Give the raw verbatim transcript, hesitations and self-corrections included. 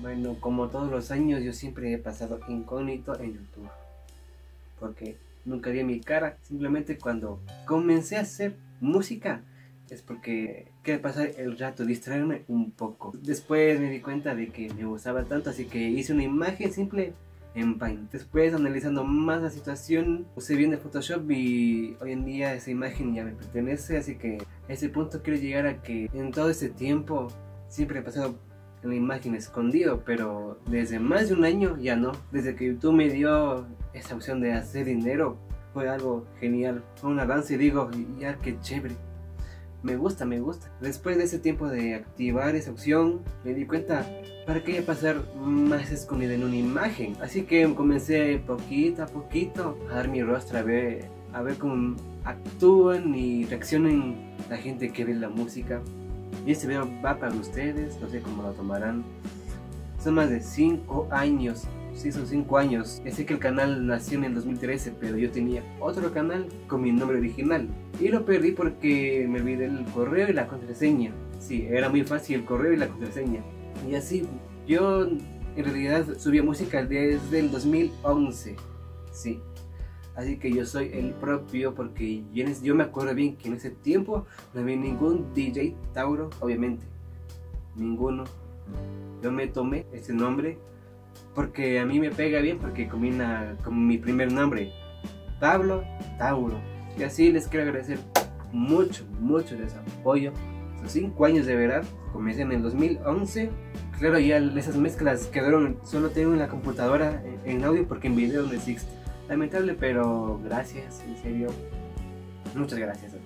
Bueno, como todos los años, yo siempre he pasado incógnito en YouTube, porque nunca di mi cara. Simplemente cuando comencé a hacer música es porque quería pasar el rato, distraerme un poco. Después me di cuenta de que me gustaba tanto, así que hice una imagen simple en Paint. Después, analizando más la situación, usé bien el Photoshop y hoy en día esa imagen ya me pertenece. Así que a ese punto quiero llegar a que en todo este tiempo siempre he pasado en la imagen escondido, pero desde más de un año ya no. Desde que YouTube me dio esa opción de hacer dinero, fue algo genial, fue un avance y digo, ya qué chévere. Me gusta, me gusta. Después de ese tiempo de activar esa opción, me di cuenta, ¿para qué pasar más escondido en una imagen? Así que comencé poquito a poquito a dar mi rostro, a ver, a ver cómo actúan y reaccionan la gente que ve la música. Y este video va para ustedes, no sé cómo lo tomarán. Son más de cinco años, sí son cinco años. Ya sé que el canal nació en el dos mil trece, pero yo tenía otro canal con mi nombre original. Y lo perdí porque me olvidé el correo y la contraseña. Sí, era muy fácil el correo y la contraseña. Y así, yo en realidad subía música desde el dos mil once. Sí. Así que yo soy el propio, porque yo, yo me acuerdo bien que en ese tiempo no había ningún D J Tauro, obviamente. Ninguno. Yo me tomé ese nombre porque a mí me pega bien, porque combina con mi primer nombre, Pablo Tauro. Y así les quiero agradecer mucho, mucho de su apoyo. Esos cinco años de verdad. Comencé en el dos mil once. Claro, ya esas mezclas quedaron, solo tengo en la computadora en audio porque en video no existe. Lamentable, pero gracias, en serio. Muchas gracias.